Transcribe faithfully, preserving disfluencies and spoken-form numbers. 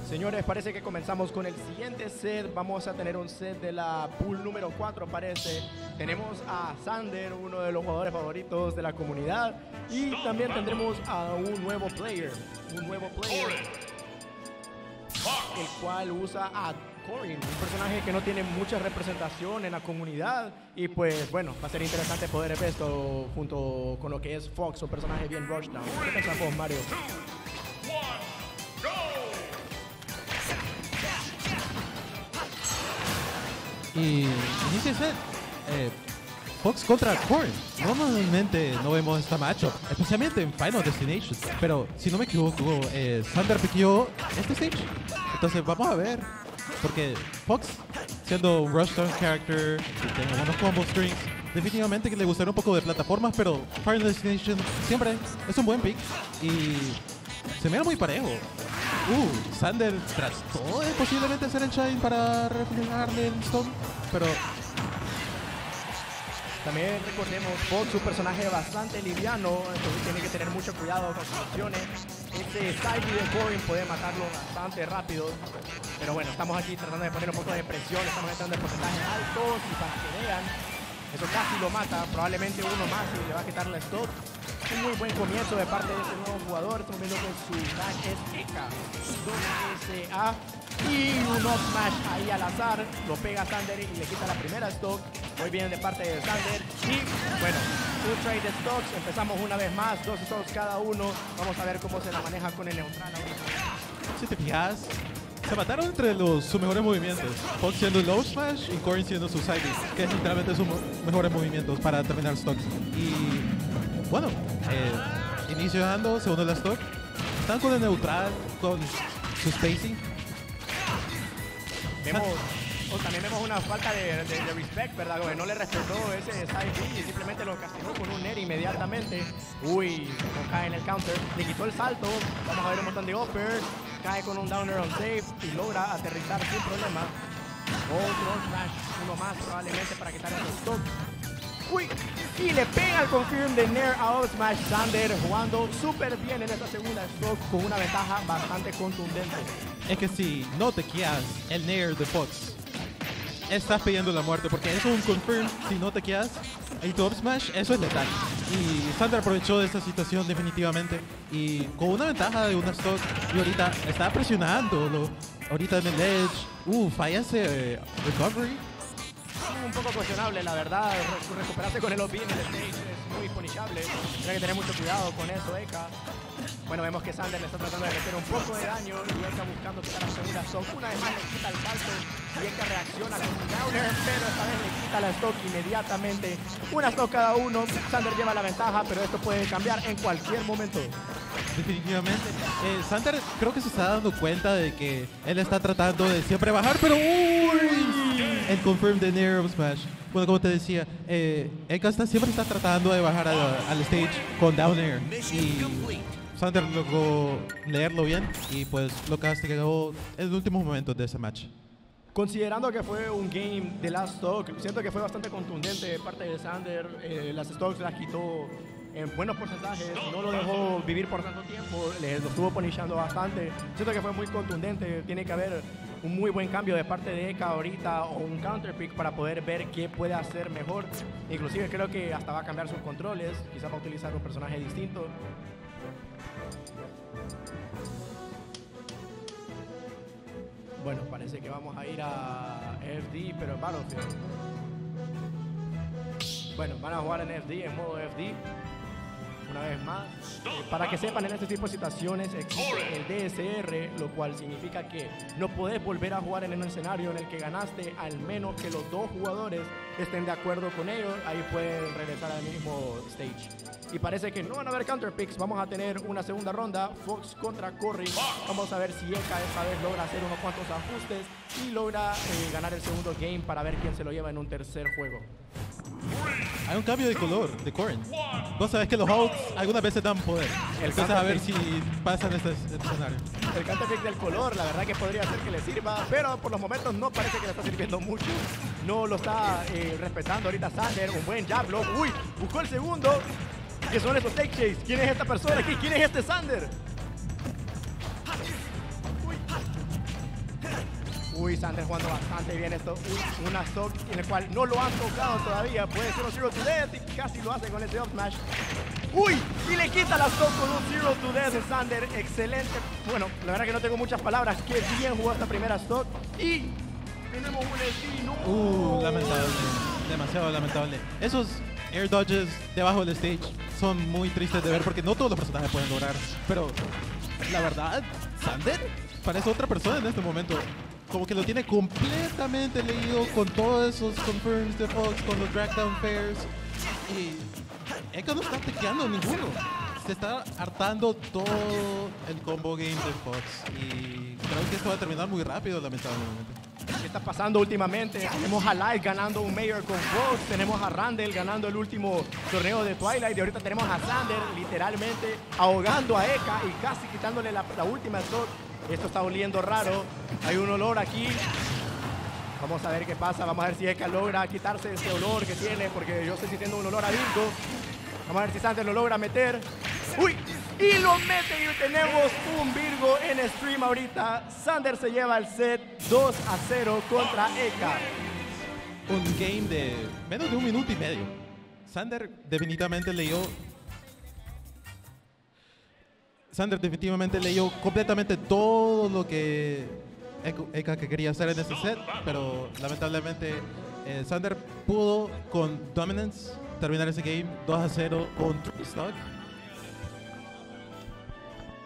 Señores, parece que comenzamos con el siguiente set. Vamos a tener un set de la pool número cuatro, parece. Tenemos a Sander, uno de los jugadores favoritos de la comunidad. Y también tendremos a un nuevo player. Un nuevo player. El cual usa a Corrin, un personaje que no tiene mucha representación en la comunidad. Y pues bueno, va a ser interesante poder ver esto junto con lo que es Fox, un personaje bien rushdown. ¿Qué pensás vos, Mario? Y inicia el set. Eh, Fox contra Corrin. Normalmente no vemos esta matchup, especialmente en Final Destination. Pero si no me equivoco, eh, Sander piqueó este stage. Entonces vamos a ver. Porque Fox, siendo un rushdown character, y tiene buenos combo strings, definitivamente que le gustaría un poco de plataformas, pero Final Destination siempre es un buen pick. Y se mira muy parejo. Uh, Sander trató de posiblemente hacer el shine para reflejarle el stone, pero también recordemos, Fox, un personaje bastante liviano, entonces tiene que tener mucho cuidado con sus acciones. Este side de Corrin puede matarlo bastante rápido, pero bueno, estamos aquí tratando de poner un poco de presión, estamos entrando en porcentajes altos y para que vean, eso casi lo mata, probablemente uno más y le va a quitar la stop. Un muy buen comienzo de parte de este nuevo jugador. Estamos viendo que su dash es Eka S A y un up smash ahí al azar. Lo pega Sander y le quita la primera stock. Muy bien de parte de Sander. Y bueno, un trade de stocks. Empezamos una vez más, dos stocks cada uno. Vamos a ver cómo se la maneja con el neutral ahorita. si te fijas, se mataron entre los, sus mejores movimientos. Fox siendo el low smash y Corrin siendo su side B, que es literalmente sus mejores movimientos para terminar stocks. Y bueno, eh, inicio dando, segundo de la stock. Están con el neutral, con su spacing. Vemos, oh, también vemos una falta de, de, de respect, ¿verdad? Porque no le respetó ese side B y simplemente lo castigó con un net inmediatamente. Uy, no cae en el counter. Le quitó el salto. Vamos a ver un montón de uppers. Cae con un downer on safe y logra aterrizar sin problema. Otro smash, uno más probablemente para quitar el stock. Uy, y le pega el confirm de Nair a up smash. Sander jugando súper bien en esta segunda stock con una ventaja bastante contundente. Es que si no te quedas el Nair de Fox, estás pidiendo la muerte, porque eso es un confirm. Si no te quedas y tu up smash, eso es letal. Y Sander aprovechó de esta situación definitivamente y con una ventaja de una stock, y ahorita está presionándolo. Ahorita en el edge, uh, falla ese eh, recovery. Un poco cuestionable, la verdad. Re recuperarse con el O P en el stage es muy punishable. Tiene que tener mucho cuidado con eso, Eka. Bueno, vemos que Sander le está tratando de meter un poco de daño y Eka buscando quitar la segunda stock. Una vez más le quita el salto y Eka reacciona con un downer, pero esta vez le quita la stock inmediatamente. Una stock cada uno. Sander lleva la ventaja, pero esto puede cambiar en cualquier momento. Definitivamente. Eh, Sander creo que se está dando cuenta de que él está tratando de siempre bajar, pero ¡uy! El confirm de Nair up smash. Bueno, como te decía, eh, Eka está, siempre está tratando de bajar a, al stage con down air. Y Sander logró leerlo bien y pues lo castigó en los últimos momentos de ese match. Considerando que fue un game de last stock, siento que fue bastante contundente de parte de Sander. Eh, las stocks las quitó en buenos porcentajes, no lo dejó vivir por tanto tiempo, le lo estuvo punishando bastante. Siento que fue muy contundente. Tiene que haber un muy buen cambio de parte de Eka ahorita o un counter pick para poder ver qué puede hacer mejor. Inclusive creo que hasta va a cambiar sus controles, quizás va a utilizar un personaje distinto. Bueno, parece que vamos a ir a F D, pero en Battlefield. Bueno, van a jugar en F D, en modo F D. Una vez más, eh, para que sepan, en este tipo de situaciones existe el D S R, lo cual significa que no podés volver a jugar en un escenario en el que ganaste, al menos que los dos jugadores estén de acuerdo con ellos. Ahí pueden regresar al mismo stage. Y parece que no van a haber counter picks. Vamos a tener una segunda ronda, Fox contra Corrin. Vamos a ver si Eka esta vez logra hacer unos cuantos ajustes y logra eh, ganar el segundo game para ver quién se lo lleva en un tercer juego. Hay un cambio de color de Corrin. Vos sabés que los Hawks algunas veces dan poder. El Entonces a ver si pasa en este escenario. El counter pick del color, la verdad que podría ser que le sirva, pero por los momentos no parece que le está sirviendo mucho. No lo está eh, respetando ahorita Sander. Un buen jab block. Uy, buscó el segundo. ¿Qué son esos take chase? ¿Quién es esta persona aquí? ¿Quién es este Sander? Uy. Uy, Sander jugando bastante bien esto. Un, una stock en el cual no lo han tocado todavía. Puede ser un zero to death y casi lo hace con ese up smash. Uy, y le quita la stock con un zero to death de Sander. Excelente. Bueno, la verdad que no tengo muchas palabras. Qué bien jugó esta primera stock. Y tenemos un destino. Uh, lamentable. Demasiado lamentable. Esos air dodges debajo del stage son muy tristes de ver porque no todos los personajes pueden lograr. Pero la verdad, Sander parece otra persona en este momento. Como que lo tiene completamente leído con todos esos confirms de Fox, con los drag down fairs. Y Eka no está tequeando ninguno. Se está hartando todo el combo game de Fox. Y creo que esto va a terminar muy rápido, lamentablemente. ¿Qué está pasando últimamente? Tenemos a Light ganando un Mayor con Fox, tenemos a Randall ganando el último torneo de Twilight y ahorita tenemos a Sander literalmente ahogando a Eka y casi quitándole la, la última stock. Esto está oliendo raro, hay un olor aquí. Vamos a ver qué pasa, vamos a ver si Eka logra quitarse ese olor que tiene porque yo estoy sintiendo un olor a Virgo. Vamos a ver si Sander lo logra meter. ¡Uy! Y lo mete y tenemos un Virgo en stream ahorita. Sander se lleva el set dos a cero contra Eka. Un game de menos de un minuto y medio. Sander definitivamente leyó... Sander definitivamente leyó completamente todo lo que Eka que quería hacer en este set, pero lamentablemente eh, Sander pudo con Dominance terminar ese game dos a cero con True Stock.